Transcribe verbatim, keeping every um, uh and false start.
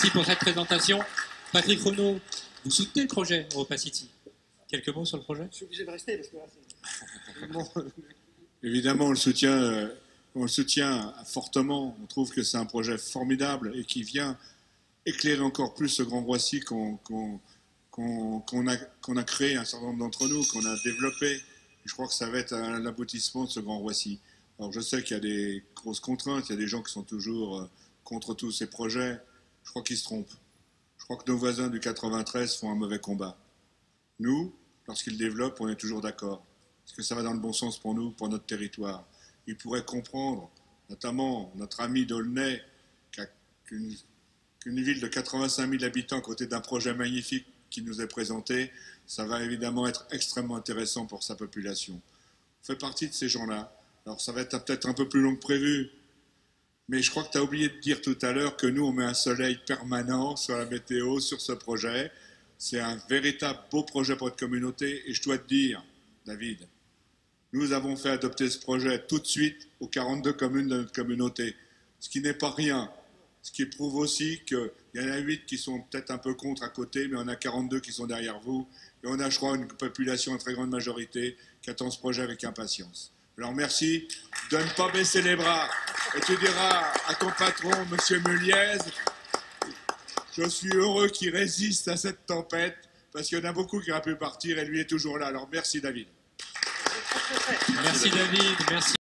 Merci pour cette présentation. Patrick Renaud, vous soutenez le projet EuropaCity? Quelques mots sur le projet? Je suis obligé de rester parce que là, c'est... Évidemment, on le soutient, euh, on le soutient fortement. On trouve que c'est un projet formidable et qui vient éclairer encore plus ce Grand Roissy qu'on qu'on, qu'on, qu'on a, qu'on a créé, un certain nombre d'entre nous, qu'on a développé. Et je crois que ça va être l'aboutissement de ce Grand Roissy. Alors je sais qu'il y a des grosses contraintes, il y a des gens qui sont toujours euh, contre tous ces projets. Je crois qu'ils se trompent. Je crois que nos voisins du quatre-vingt-treize font un mauvais combat. Nous, lorsqu'ils développent, on est toujours d'accord. Parce que ça va dans le bon sens pour nous, pour notre territoire. Ils pourraient comprendre, notamment notre ami d'Aulnay, qu'une qu'une ville de quatre-vingt-cinq mille habitants à côté d'un projet magnifique qui nous est présenté, ça va évidemment être extrêmement intéressant pour sa population. On fait partie de ces gens-là. Alors ça va être peut-être un peu plus long que prévu, mais je crois que tu as oublié de dire tout à l'heure que nous, on met un soleil permanent sur la météo, sur ce projet. C'est un véritable beau projet pour notre communauté. Et je dois te dire, David, nous avons fait adopter ce projet tout de suite aux quarante-deux communes de notre communauté, ce qui n'est pas rien. Ce qui prouve aussi qu'il y en a huit qui sont peut-être un peu contre à côté, mais on a quarante-deux qui sont derrière vous. Et on a, je crois, une population en très grande majorité qui attend ce projet avec impatience. Alors merci de ne pas baisser les bras. Et tu diras à ton patron, M. Muliez, je suis heureux qu'il résiste à cette tempête, parce qu'il y en a beaucoup qui auraient pu partir et lui est toujours là. Alors merci David. Merci David, merci.